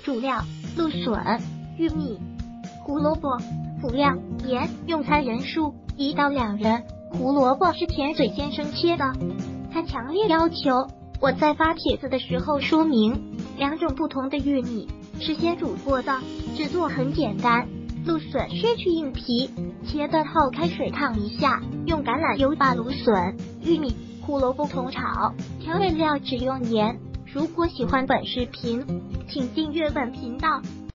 主料：芦笋、玉米、胡萝卜。辅料：盐。用餐人数1到2人。胡萝卜是甜嘴先生切的，他强烈要求我在发帖子的时候说明2种不同的玉米是先煮过的，制作很简单。芦笋削去硬皮，切断后开水烫一下，用橄榄油把芦笋、玉米、胡萝卜同炒，调味料只用盐。如果喜欢本视频，请订阅本频道。